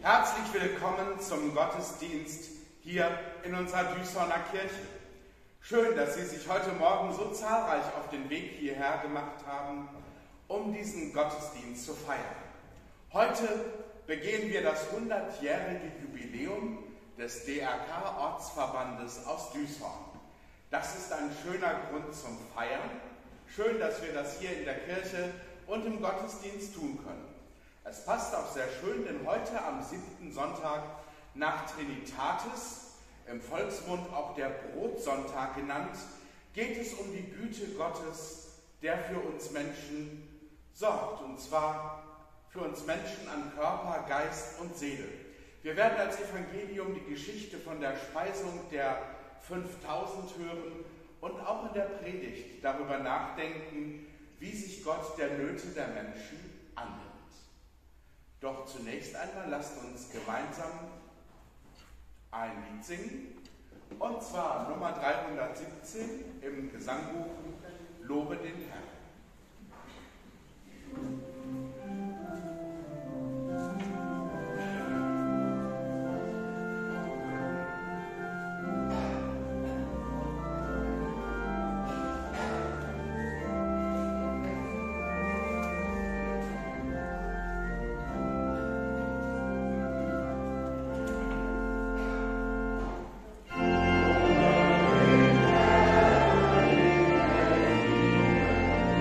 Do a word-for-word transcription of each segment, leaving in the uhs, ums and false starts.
Herzlich willkommen zum Gottesdienst hier in unserer Düsseldorfer Kirche. Schön, dass Sie sich heute Morgen so zahlreich auf den Weg hierher gemacht haben, um diesen Gottesdienst zu feiern. Heute begehen wir das hundertjährige Jubiläum des D R K-Ortsverbandes aus Düsseldorf. Das ist ein schöner Grund zum Feiern. Schön, dass wir das hier in der Kirche und im Gottesdienst tun können. Es passt auch sehr schön, denn heute am siebten Sonntag nach Trinitatis, im Volksmund auch der Brotsonntag genannt, geht es um die Güte Gottes, der für uns Menschen sorgt, und zwar für uns Menschen an Körper, Geist und Seele. Wir werden als Evangelium die Geschichte von der Speisung der fünftausend hören und auch in der Predigt darüber nachdenken, wie sich Gott der Nöte der Menschen annimmt. Doch zunächst einmal lasst uns gemeinsam ein Lied singen, und zwar Nummer dreihundertsiebzehn im Gesangbuch Lobe den Herrn. Thank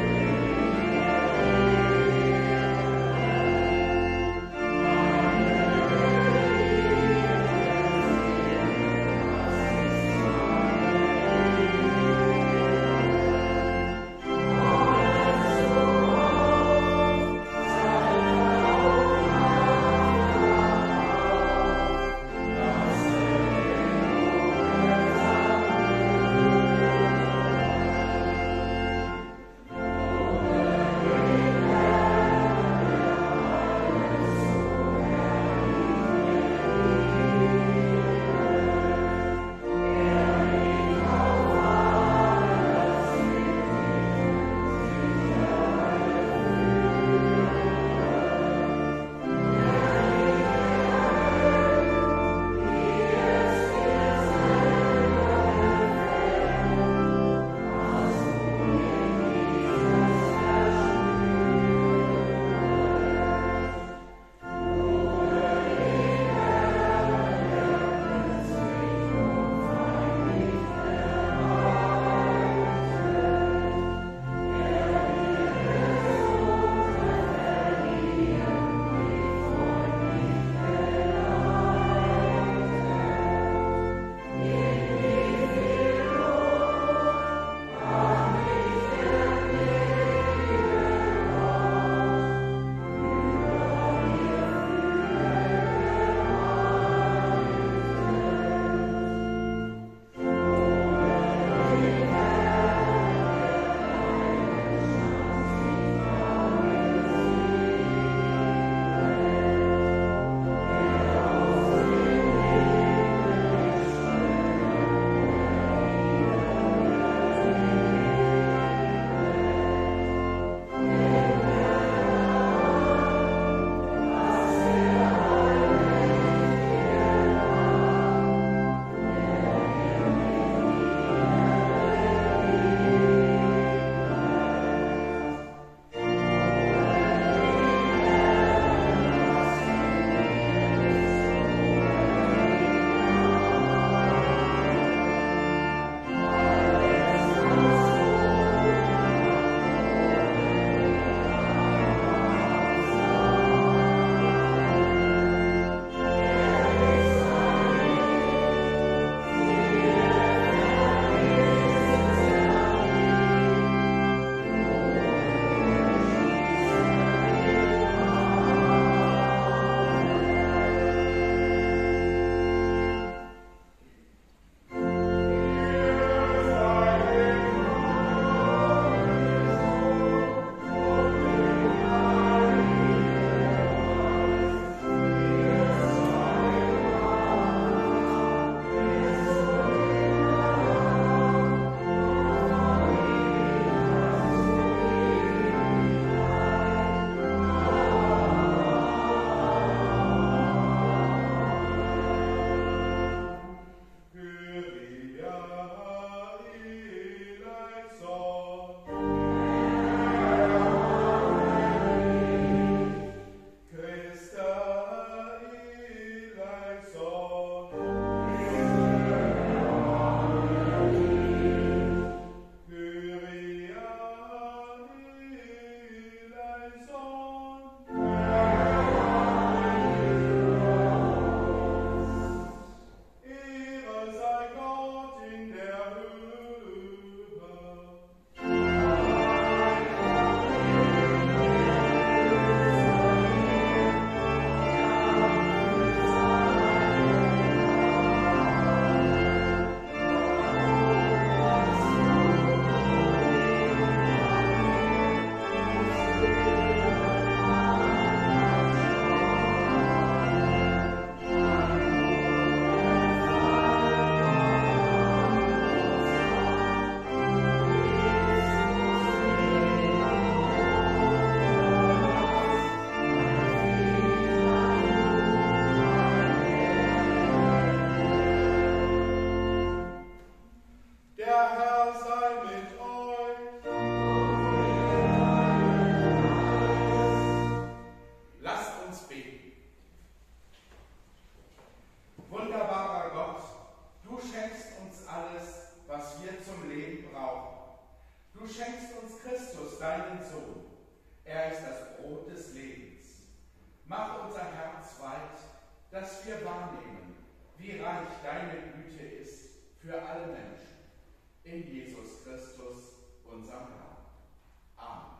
schenkst uns Christus, deinen Sohn. Er ist das Brot des Lebens. Mach unser Herz weit, dass wir wahrnehmen, wie reich deine Güte ist für alle Menschen. In Jesus Christus, unserem Herrn. Amen.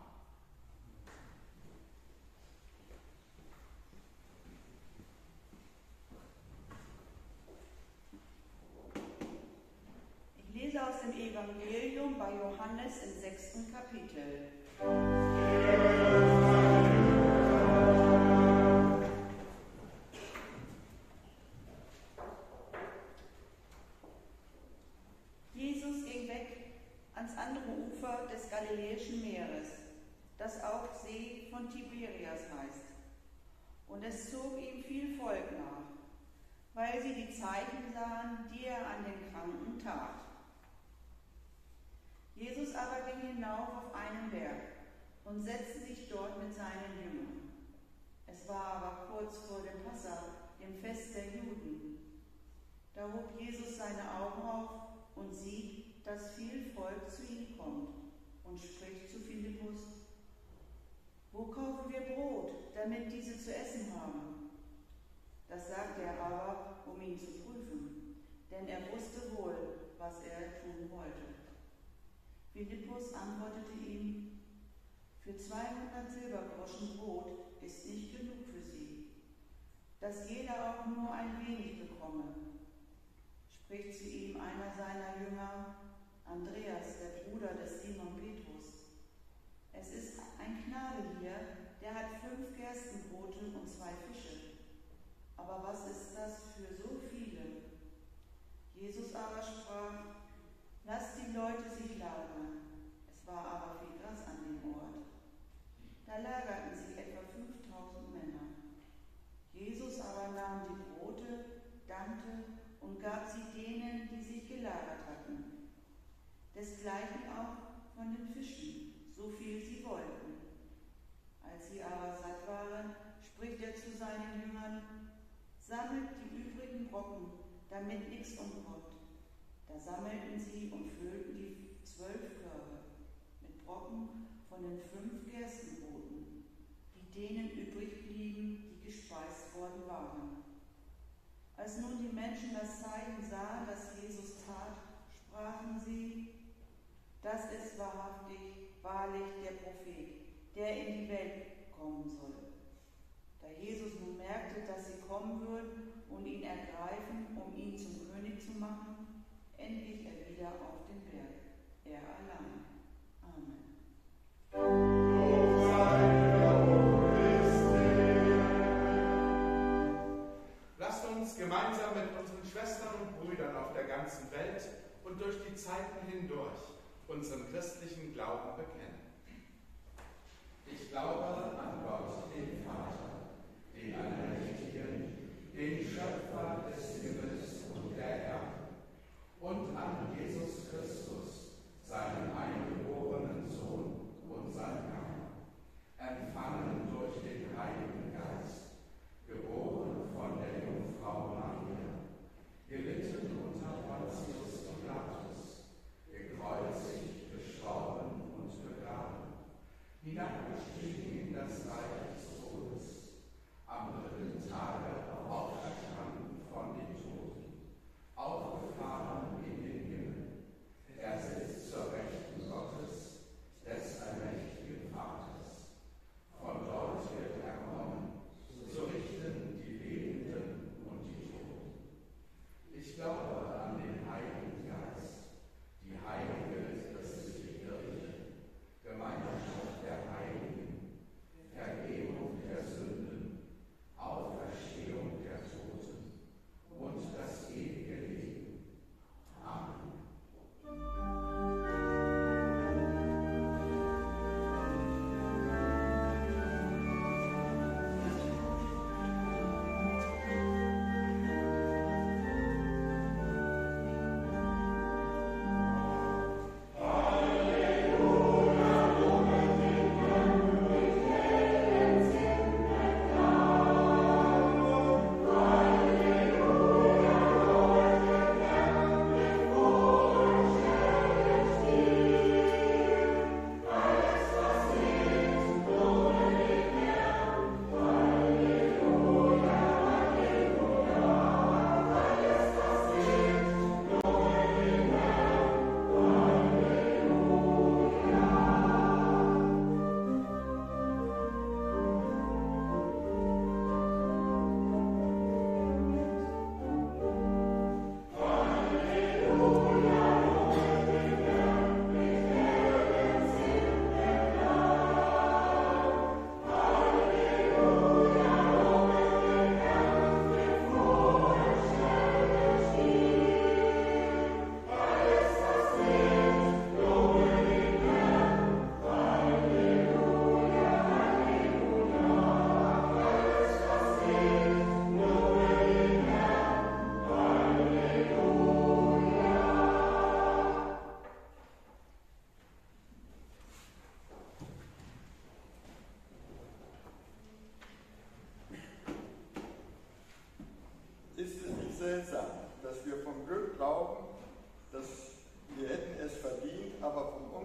Ich lese aus dem Evangelium bei Johannes im sechsten Kapitel. Jesus ging weg ans andere Ufer des Galiläischen Meeres, das auch See von Tiberias heißt. Und es zog ihm viel Volk nach, weil sie die Zeichen sahen, die er an den Kranken tat. Jesus aber ging hinauf auf einen Berg und setzte sich dort mit seinen Jüngern. Es war aber kurz vor dem Passa, dem Fest der Juden. Da hob Jesus seine Augen auf und sieht, dass viel Volk zu ihm kommt und spricht zu Philippus: Wo kaufen wir Brot, damit diese zu essen haben? Das sagte er aber, um ihn zu prüfen, denn er wusste wohl, was er tun wollte. Philippus antwortete ihm: Für zweihundert Silbergroschen Brot ist nicht genug für sie, dass jeder auch nur ein wenig bekomme. Spricht zu ihm einer seiner Jünger, Andreas, der Bruder des Simon Petrus: Es ist ein Knabe hier, der hat fünf Gerstenbrote und zwei Fische. Aber was ist das für so viele? Jesus aber sprach: Lasst die Leute sich lagern. Es war aber viel Gras an dem Ort. Da lagerten sich etwa fünftausend Männer. Jesus aber nahm die Brote, dankte und gab sie denen, die sich gelagert hatten. Desgleichen auch von den Fischen, so viel sie wollten. Als sie aber satt waren, spricht er zu seinen Jüngern: Sammelt die übrigen Brocken, damit nichts umkommt. Da sammelten sie und füllten die zwölf Körbe mit Brocken von den fünf Gerstenbroten, die denen übrig blieben, die gespeist worden waren. Als nun die Menschen das Zeichen sahen, das Jesus tat, sprachen sie: Das ist wahrhaftig, wahrlich der Prophet, der in die Welt kommen soll. Da Jesus nun merkte, dass sie kommen würden und ihn ergreifen, um ihn zum König zu machen, endlich er wieder auf den Berg, er allein. Amen. Lasst uns gemeinsam mit unseren Schwestern und Brüdern auf der ganzen Welt und durch die Zeiten hindurch unseren christlichen Glauben bekennen. Ich glaube an Gott, den Vater, den Allmächtigen, den Schöpfer des Himmels und der Erde, und an Jesus Christus, seinen eingeborenen Sohn, unseren Herrn, empfangen durch den Heiligen Geist, geboren von der Jungfrau Maria, gelitten unter Pontius Pilatus, gekreuzigt, gestorben und begraben, hinabgestiegen in das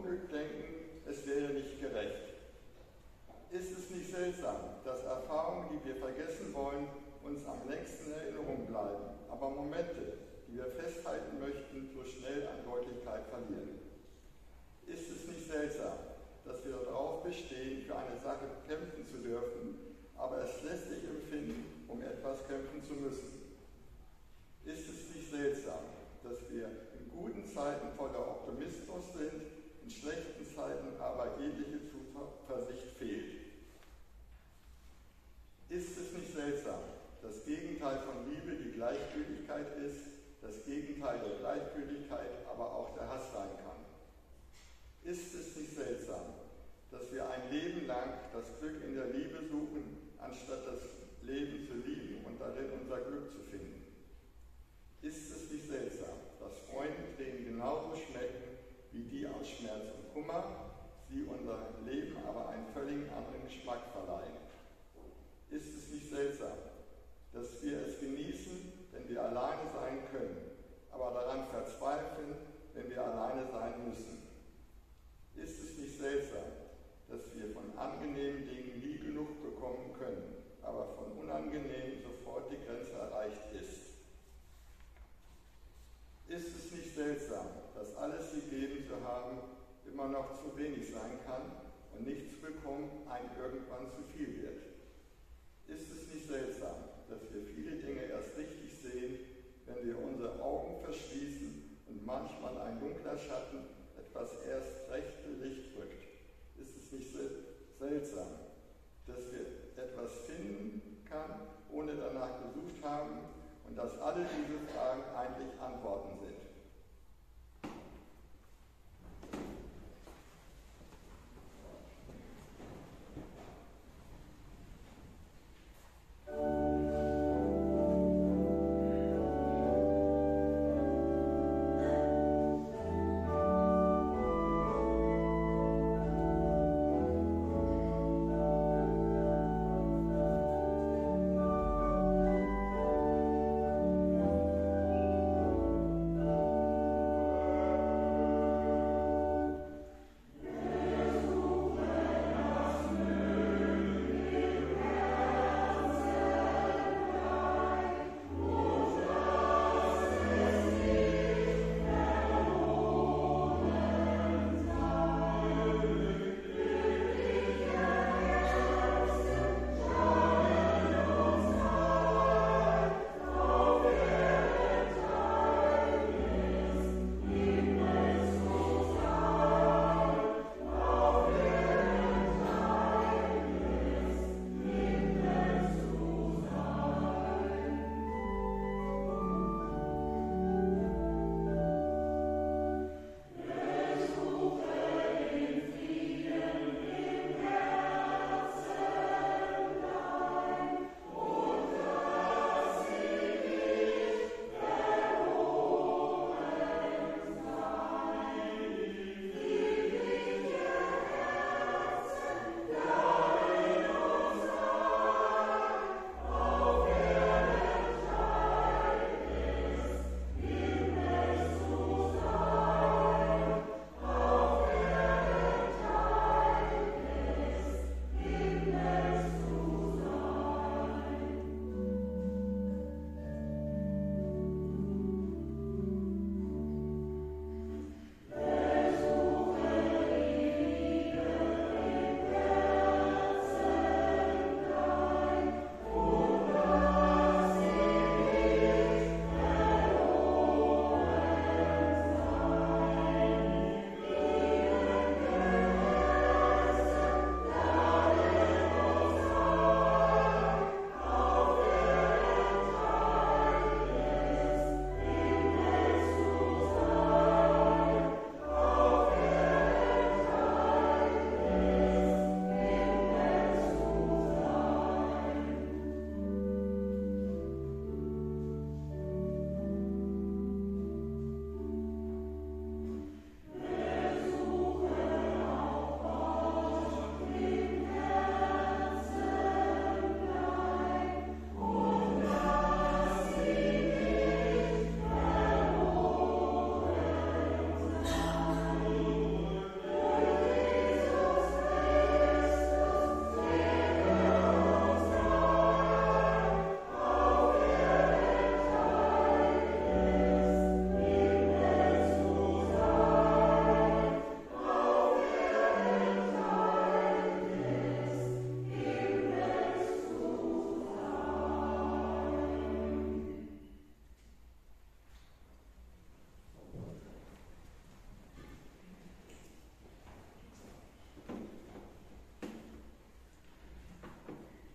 Unglück denken, es wäre nicht gerecht. Ist es nicht seltsam, dass Erfahrungen, die wir vergessen wollen, uns am längsten in Erinnerung bleiben, aber Momente, die wir festhalten möchten, so schnell an Deutlichkeit verlieren? Ist es nicht seltsam, dass wir darauf bestehen, für eine Sache kämpfen zu dürfen, aber es lästig empfinden, um etwas kämpfen zu müssen? Ist es nicht seltsam, dass wir in guten Zeiten voller Optimismus sind, in schlechten Zeiten aber jegliche Zuversicht fehlt? Ist es nicht seltsam, dass das Gegenteil von Liebe die Gleichgültigkeit ist, das Gegenteil der Gleichgültigkeit aber auch der Hass sein kann? Ist es nicht seltsam, dass wir ein Leben lang das Glück in der Liebe suchen, anstatt das Leben zu lieben und darin unser Glück zu finden? Ist es nicht seltsam, dass Freudentränen genauso schmecken wie die aus Schmerz und Kummer, sie unser Leben aber einen völlig anderen Geschmack verleihen? Ist es nicht seltsam, dass wir es genießen, wenn wir alleine sein können, aber daran verzweifeln, wenn wir alleine sein müssen? Ist es nicht seltsam, dass wir von angenehmen Dingen nie genug bekommen können, aber von unangenehmen sofort die Grenze erreicht ist? Ist es nicht seltsam, dass alles gegeben zu haben immer noch zu wenig sein kann und nichts zu bekommen einem irgendwann zu viel wird? Ist es nicht seltsam, dass wir viele Dinge erst richtig sehen, wenn wir unsere Augen verschließen und manchmal ein dunkler Schatten etwas erst rechte Licht rückt? Ist es nicht seltsam, dass wir etwas finden kann, ohne danach gesucht haben, und dass alle diese Fragen eigentlich Antworten sind?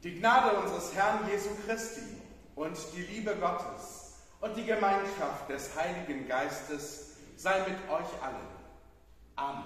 Die Gnade unseres Herrn Jesu Christi und die Liebe Gottes und die Gemeinschaft des Heiligen Geistes sei mit euch allen. Amen.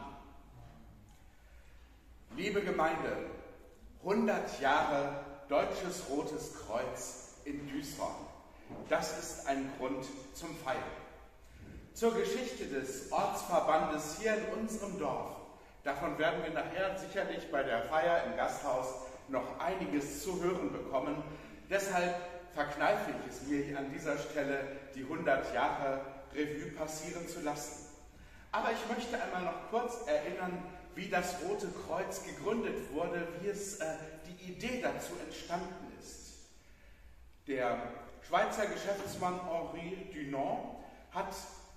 Liebe Gemeinde, hundert Jahre Deutsches Rotes Kreuz in Düsseldorf. Das ist ein Grund zum Feiern. Zur Geschichte des Ortsverbandes hier in unserem Dorf. Davon werden wir nachher sicherlich bei der Feier im Gasthaus noch einiges zu hören bekommen. Deshalb verkneife ich es mir an dieser Stelle, die hundert Jahre Revue passieren zu lassen. Aber ich möchte einmal noch kurz erinnern, wie das Rote Kreuz gegründet wurde, wie es äh, die Idee dazu entstanden ist. Der Schweizer Geschäftsmann Henri Dunant hat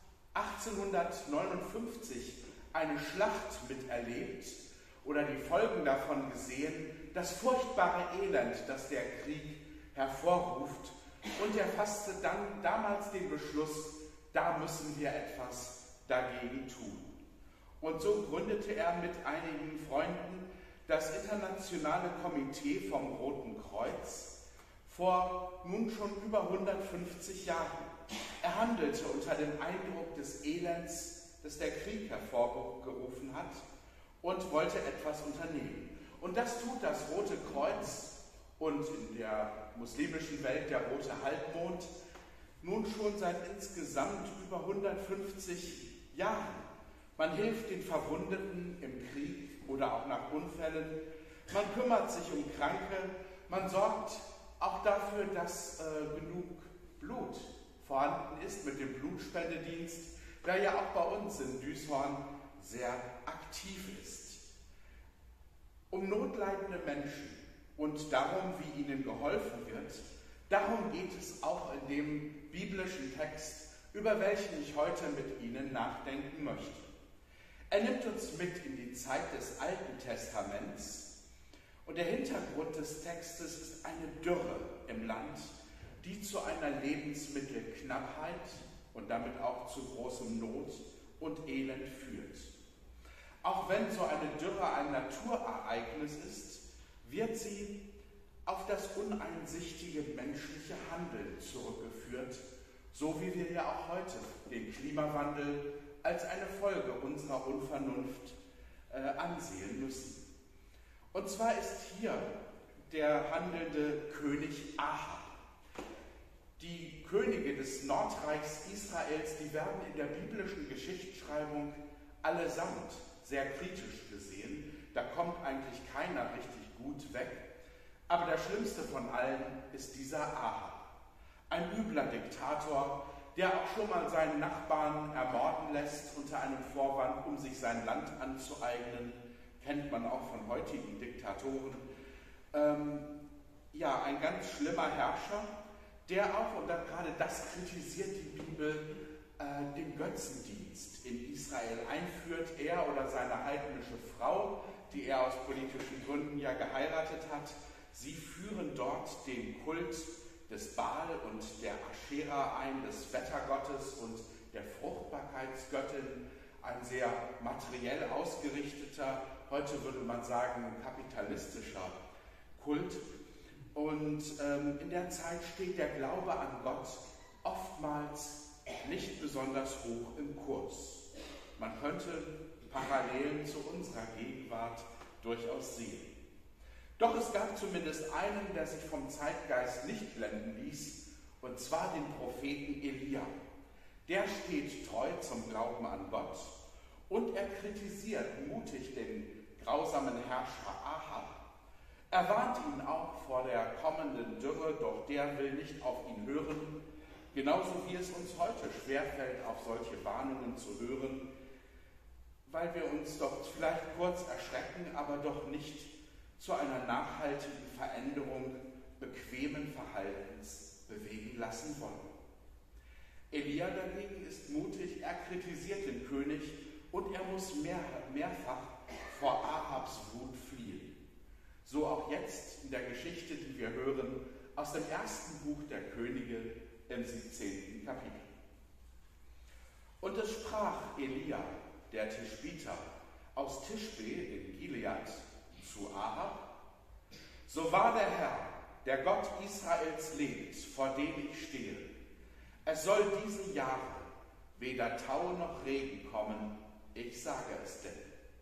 achtzehnhundertneunundfünfzig eine Schlacht miterlebt oder die Folgen davon gesehen, das furchtbare Elend, das der Krieg hervorruft, und er fasste dann damals den Beschluss, da müssen wir etwas dagegen tun. Und so gründete er mit einigen Freunden das Internationale Komitee vom Roten Kreuz vor nun schon über hundertfünfzig Jahren. Er handelte unter dem Eindruck des Elends, das der Krieg hervorgerufen hat, und wollte etwas unternehmen. Und das tut das Rote Kreuz und in der muslimischen Welt der Rote Halbmond nun schon seit insgesamt über hundertfünfzig Jahren. Man hilft den Verwundeten im Krieg oder auch nach Unfällen, man kümmert sich um Kranke, man sorgt auch dafür, dass äh, genug Blut vorhanden ist mit dem Blutspendedienst, der ja auch bei uns in Düshorn sehr aktiv ist. Um notleidende Menschen und darum, wie ihnen geholfen wird, darum geht es auch in dem biblischen Text, über welchen ich heute mit Ihnen nachdenken möchte. Er nimmt uns mit in die Zeit des Alten Testaments und der Hintergrund des Textes ist eine Dürre im Land, die zu einer Lebensmittelknappheit und damit auch zu großem Not und Elend führt. Auch wenn so eine Dürre ein Naturereignis ist, wird sie auf das uneinsichtige menschliche Handeln zurückgeführt, so wie wir ja auch heute den Klimawandel als eine Folge unserer Unvernunft äh, ansehen müssen. Und zwar ist hier der handelnde König Ahab. Die Könige des Nordreichs Israels, die werden in der biblischen Geschichtsschreibung allesamt sehr kritisch gesehen. Da kommt eigentlich keiner richtig gut weg. Aber der schlimmste von allen ist dieser Ahab. Ein übler Diktator, der auch schon mal seinen Nachbarn ermorden lässt unter einem Vorwand, um sich sein Land anzueignen. Kennt man auch von heutigen Diktatoren. Ähm, ja, ein ganz schlimmer Herrscher, der auch, und dann gerade das kritisiert die Bibel, äh, den Götzendienst in Israel einführt. Er oder seine heidnische Frau, die er aus politischen Gründen ja geheiratet hat, sie führen dort den Kult des Baal und der Aschera ein, des Wettergottes und der Fruchtbarkeitsgöttin, ein sehr materiell ausgerichteter, heute würde man sagen kapitalistischer Kult. Und ähm, in der Zeit steht der Glaube an Gott oftmals nicht besonders hoch im Kurs. Man könnte Parallelen zu unserer Gegenwart durchaus sehen. Doch es gab zumindest einen, der sich vom Zeitgeist nicht blenden ließ, und zwar den Propheten Elia. Der steht treu zum Glauben an Gott und er kritisiert mutig den grausamen Herrscher Ahab. Er warnt ihn auch vor der kommenden Dürre, doch der will nicht auf ihn hören, genauso wie es uns heute schwerfällt, auf solche Warnungen zu hören, weil wir uns doch vielleicht kurz erschrecken, aber doch nicht zu einer nachhaltigen Veränderung bequemen Verhaltens bewegen lassen wollen. Elia dagegen ist mutig, er kritisiert den König und er muss mehr, mehrfach vor Ahabs Wut fliehen. So auch jetzt in der Geschichte, die wir hören, aus dem ersten Buch der Könige im siebzehnten Kapitel. Und es sprach Elia, der Tischbiter, aus Tischbe in Gilead zu Ahab: So wahr der Herr, der Gott Israels lebt, vor dem ich stehe. Es soll diese Jahre weder Tau noch Regen kommen, ich sage es denn.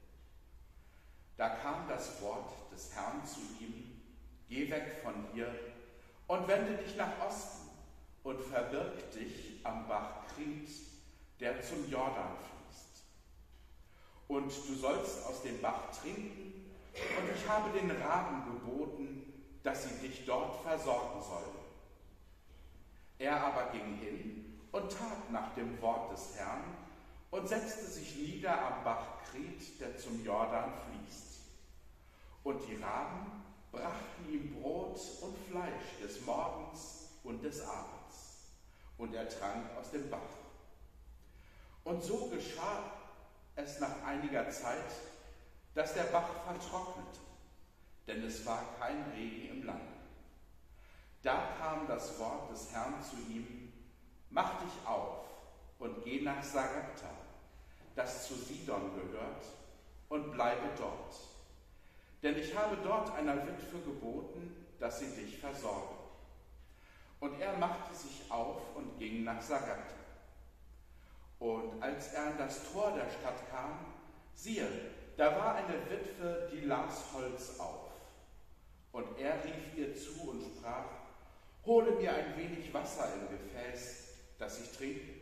Da kam das Wort des Herrn zu ihm: Geh weg von hier und wende dich nach Osten und verbirg dich am Bach Krit, der zum Jordan fließt. Und du sollst aus dem Bach trinken, und ich habe den Raben geboten, dass sie dich dort versorgen sollen. Er aber ging hin und tat nach dem Wort des Herrn und setzte sich nieder am Bach Krit, der zum Jordan fließt. Und die Raben brachten ihm Brot und Fleisch des Morgens und des Abends, und er trank aus dem Bach. Und so geschah es nach einiger Zeit, dass der Bach vertrocknete, denn es war kein Regen im Lande. Da kam das Wort des Herrn zu ihm: Mach dich auf und geh nach Sarepta, das zu Sidon gehört, und bleibe dort. Denn ich habe dort einer Witwe geboten, dass sie dich versorge. Und er machte sich auf und ging nach Sarepta. Und als er an das Tor der Stadt kam, siehe, da war eine Witwe, die las Holz auf. Und er rief ihr zu und sprach: Hole mir ein wenig Wasser im Gefäß, dass ich trinke.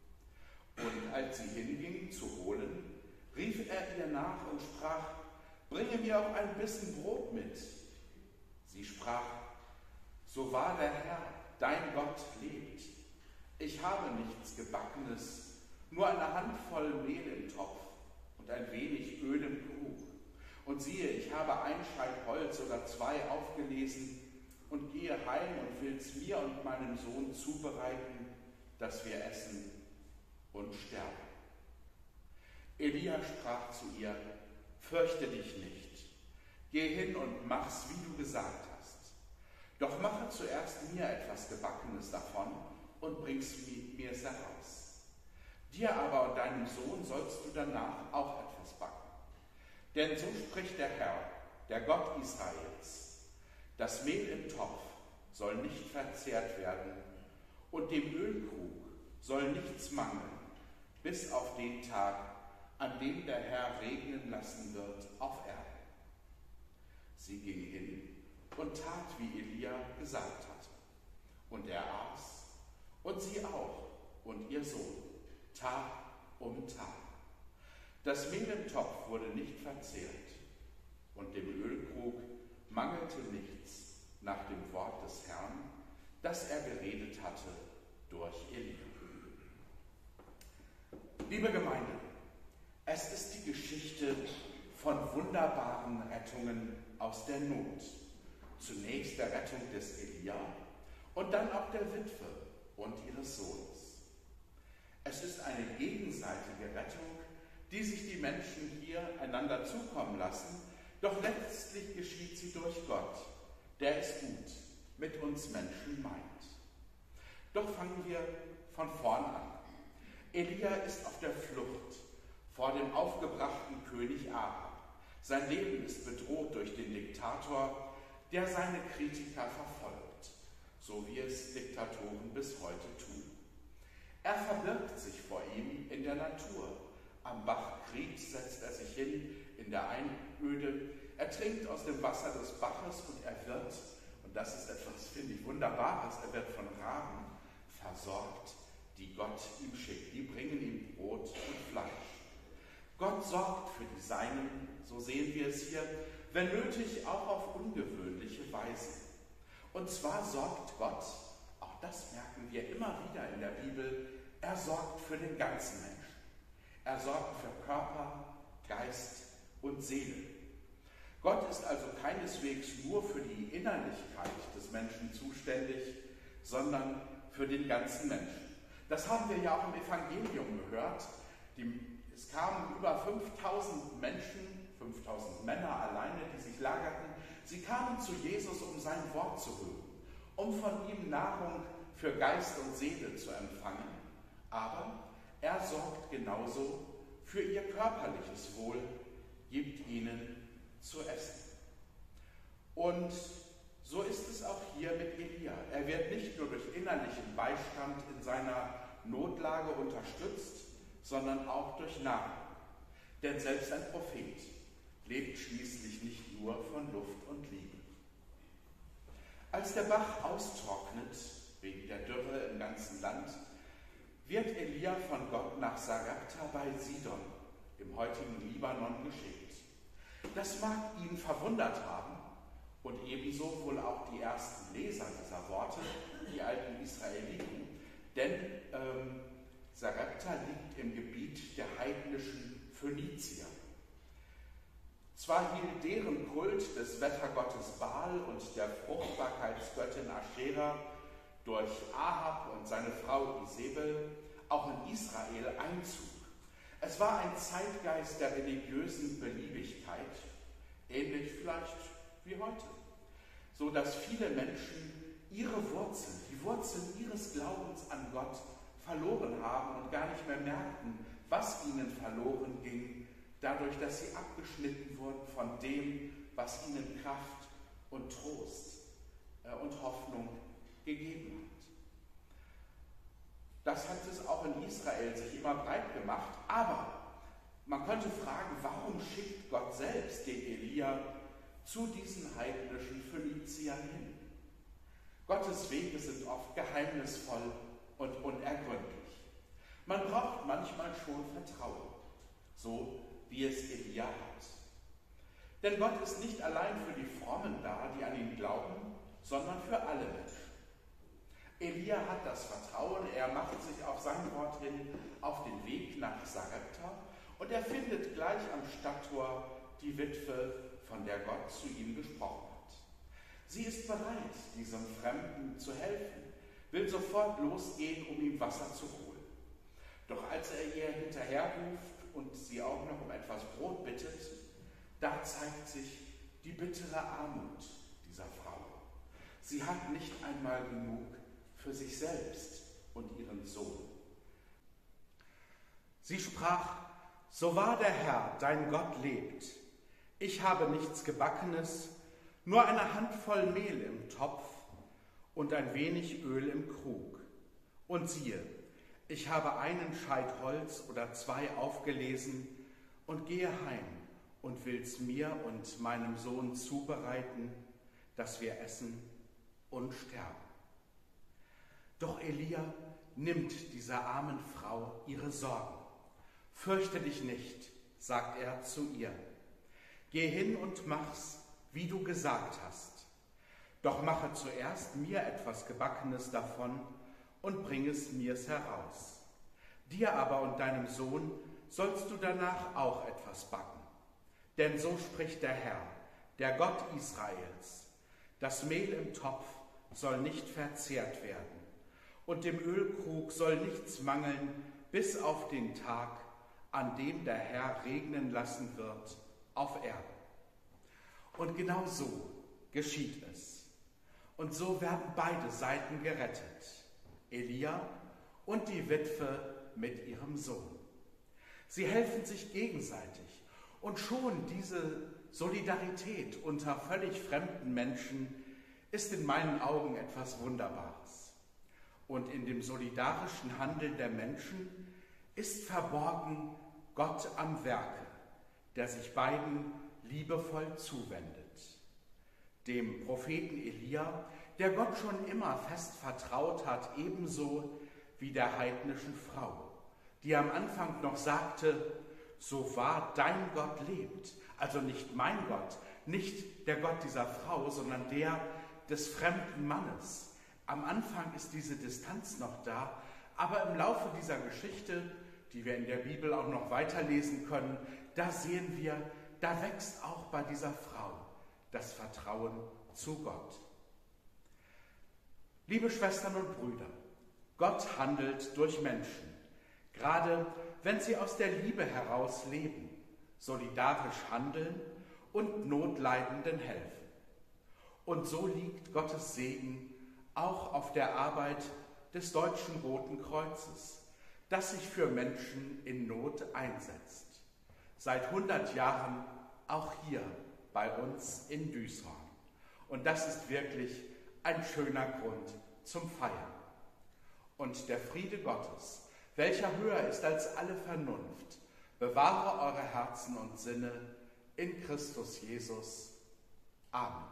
Und als sie hinging zu holen, rief er ihr nach und sprach: Bringe mir auch ein bisschen Brot mit. Sie sprach: So wahr der Herr, dein Gott, lebt. Ich habe nichts Gebackenes, nur eine Handvoll Mehl im Topf und ein wenig Öl im Krug. Und siehe, ich habe ein Scheit Holz oder zwei aufgelesen und gehe heim und will es mir und meinem Sohn zubereiten, dass wir essen und sterben. Elia sprach zu ihr: Fürchte dich nicht, geh hin und mach's, wie du gesagt hast. Doch mache zuerst mir etwas Gebackenes davon und bring's mir's heraus. Dir aber und deinem Sohn sollst du danach auch etwas backen. Denn so spricht der Herr, der Gott Israels: Das Mehl im Topf soll nicht verzehrt werden und dem Ölkrug soll nichts mangeln, bis auf den Tag, an dem der Herr regnen lassen wird auf Erden. Sie ging hin und tat, wie Elia gesagt hatte. Und er aß, und sie auch, und ihr Sohn, Tag um Tag. Das Mehl im Topf wurde nicht verzehrt, und dem Ölkrug mangelte nichts nach dem Wort des Herrn, das er geredet hatte durch Elia. Liebe Gemeinde, es ist die Geschichte von wunderbaren Rettungen aus der Not. Zunächst der Rettung des Elia und dann auch der Witwe und ihres Sohnes. Es ist eine gegenseitige Rettung, die sich die Menschen hier einander zukommen lassen, doch letztlich geschieht sie durch Gott, der es gut mit uns Menschen meint. Doch fangen wir von vorn an. Elia ist auf der Flucht vor dem aufgebrachten König Ahab. Sein Leben ist bedroht durch den Diktator, der seine Kritiker verfolgt, so wie es Diktatoren bis heute tun. Er verbirgt sich vor ihm in der Natur. Am Bach Krit setzt er sich hin in der Einöde. Er trinkt aus dem Wasser des Baches und er wird, und das ist etwas, finde ich, Wunderbares, er wird von Raben versorgt, die Gott ihm schickt. Die bringen ihm Brot und Fleisch. Gott sorgt für die Seinen, so sehen wir es hier, wenn nötig auch auf ungewöhnliche Weise. Und zwar sorgt Gott, auch das merken wir immer wieder in der Bibel, er sorgt für den ganzen Menschen. Er sorgt für Körper, Geist und Seele. Gott ist also keineswegs nur für die Innerlichkeit des Menschen zuständig, sondern für den ganzen Menschen. Das haben wir ja auch im Evangelium gehört. Die, es kamen über fünftausend Menschen, fünftausend Männer alleine, die sich lagerten. Sie kamen zu Jesus, um sein Wort zu hören, um von ihm Nahrung für Geist und Seele zu empfangen. Aber er sorgt genauso für ihr körperliches Wohl, gibt ihnen zu essen. Und so ist es auch sondern auch durch Nahrung. Denn selbst ein Prophet lebt schließlich nicht nur von Luft und Liebe. Als der Bach austrocknet, wegen der Dürre im ganzen Land, wird Elia von Gott nach Sarepta bei Sidon, im heutigen Libanon, geschickt. Das mag ihn verwundert haben und ebenso wohl auch die ersten Leser dieser Worte, die alten Israeliten, denn ähm, Sarepta liegt im Gebiet der heidnischen Phönizier. Zwar hielt deren Kult des Wettergottes Baal und der Fruchtbarkeitsgöttin Aschera durch Ahab und seine Frau Isebel auch in Israel Einzug. Es war ein Zeitgeist der religiösen Beliebigkeit, ähnlich vielleicht wie heute, so dass viele Menschen ihre Wurzeln, die Wurzeln ihres Glaubens an Gott verloren haben und gar nicht mehr merkten, was ihnen verloren ging, dadurch, dass sie abgeschnitten wurden von dem, was ihnen Kraft und Trost äh, und Hoffnung gegeben hat. Das hat es auch in Israel sich immer breit gemacht, aber man könnte fragen, warum schickt Gott selbst den Elia zu diesen heidnischen Phöniziern hin? Gottes Wege sind oft geheimnisvoll und unergründlich. Man braucht manchmal schon Vertrauen, so wie es Elia hat. Denn Gott ist nicht allein für die Frommen da, die an ihn glauben, sondern für alle Menschen. Elia hat das Vertrauen, er macht sich auf sein Wort hin auf den Weg nach Sarepta und er findet gleich am Stadttor die Witwe, von der Gott zu ihm gesprochen hat. Sie ist bereit, diesem Fremden zu helfen, will sofort losgehen, um ihm Wasser zu holen. Doch als er ihr hinterherruft und sie auch noch um etwas Brot bittet, da zeigt sich die bittere Armut dieser Frau. Sie hat nicht einmal genug für sich selbst und ihren Sohn. Sie sprach: So wahr der Herr, dein Gott, lebt. Ich habe nichts Gebackenes, nur eine Handvoll Mehl im Topf und ein wenig Öl im Krug. Und siehe, ich habe einen Scheit Holz oder zwei aufgelesen und gehe heim und will's mir und meinem Sohn zubereiten, dass wir essen und sterben. Doch Elia nimmt dieser armen Frau ihre Sorgen. Fürchte dich nicht, sagt er zu ihr. Geh hin und mach's, wie du gesagt hast. Doch mache zuerst mir etwas Gebackenes davon und bring es mir's heraus. Dir aber und deinem Sohn sollst du danach auch etwas backen. Denn so spricht der Herr, der Gott Israels: Das Mehl im Topf soll nicht verzehrt werden und dem Ölkrug soll nichts mangeln bis auf den Tag, an dem der Herr regnen lassen wird auf Erden. Und genau so geschieht es. Und so werden beide Seiten gerettet, Elia und die Witwe mit ihrem Sohn. Sie helfen sich gegenseitig und schon diese Solidarität unter völlig fremden Menschen ist in meinen Augen etwas Wunderbares. Und in dem solidarischen Handeln der Menschen ist verborgen Gott am Werke, der sich beiden liebevoll zuwendet. Dem Propheten Elia, der Gott schon immer fest vertraut hat, ebenso wie der heidnischen Frau, die am Anfang noch sagte: So wahr dein Gott lebt. Also nicht mein Gott, nicht der Gott dieser Frau, sondern der des fremden Mannes. Am Anfang ist diese Distanz noch da, aber im Laufe dieser Geschichte, die wir in der Bibel auch noch weiterlesen können, da sehen wir, da wächst auch bei dieser Frau das Vertrauen zu Gott. Liebe Schwestern und Brüder, Gott handelt durch Menschen, gerade wenn sie aus der Liebe heraus leben, solidarisch handeln und Notleidenden helfen. Und so liegt Gottes Segen auch auf der Arbeit des Deutschen Roten Kreuzes, das sich für Menschen in Not einsetzt. Seit hundert Jahren auch hier bei uns in Düßhorn. Und das ist wirklich ein schöner Grund zum Feiern. Und der Friede Gottes, welcher höher ist als alle Vernunft, bewahre eure Herzen und Sinne in Christus Jesus. Amen.